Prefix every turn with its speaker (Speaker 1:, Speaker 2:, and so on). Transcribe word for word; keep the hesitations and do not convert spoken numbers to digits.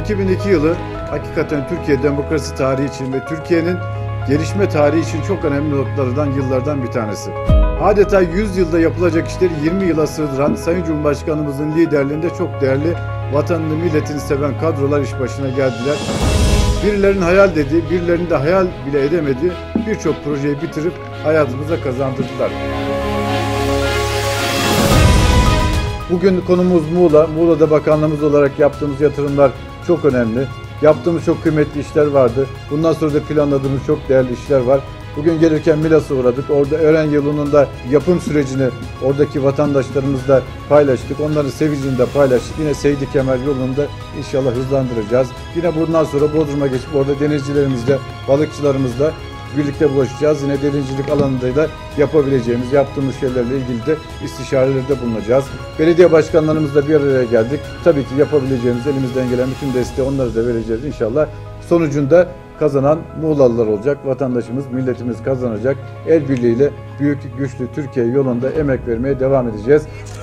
Speaker 1: iki bin iki yılı hakikaten Türkiye demokrasi tarihi için ve Türkiye'nin gelişme tarihi için çok önemli noktalardan, yıllardan bir tanesi. Adeta yüz yılda yapılacak işleri yirmi yıla sığdıran Sayın Cumhurbaşkanımızın liderliğinde çok değerli, vatanını, milletini seven kadrolar iş başına geldiler. Birilerinin hayal dediği, birilerinin de hayal bile edemediği birçok projeyi bitirip hayatımıza kazandırdılar. Bugün konumuz Muğla. Muğla'da bakanlığımız olarak yaptığımız yatırımlar çok önemli. Yaptığımız çok kıymetli işler vardı. Bundan sonra da planladığımız çok değerli işler var. Bugün gelirken Milas'a uğradık. Orada öğren yolunun da yapım sürecini oradaki vatandaşlarımızla paylaştık. Onların sevincini de paylaştık. Yine Seydi Kemer yolunu da inşallah hızlandıracağız. Yine bundan sonra Bodrum'a geçip orada denizcilerimizle, balıkçılarımızla birlikte buluşacağız. Yine denizcilik alanında da yapabileceğimiz, yaptığımız şeylerle ilgili de istişarelerde bulunacağız. Belediye başkanlarımızla bir araya geldik. Tabii ki yapabileceğimiz, elimizden gelen bütün desteği onlara da vereceğiz inşallah. Sonucunda kazanan Muğlalılar olacak. Vatandaşımız, milletimiz kazanacak. El birliğiyle büyük, güçlü Türkiye yolunda emek vermeye devam edeceğiz.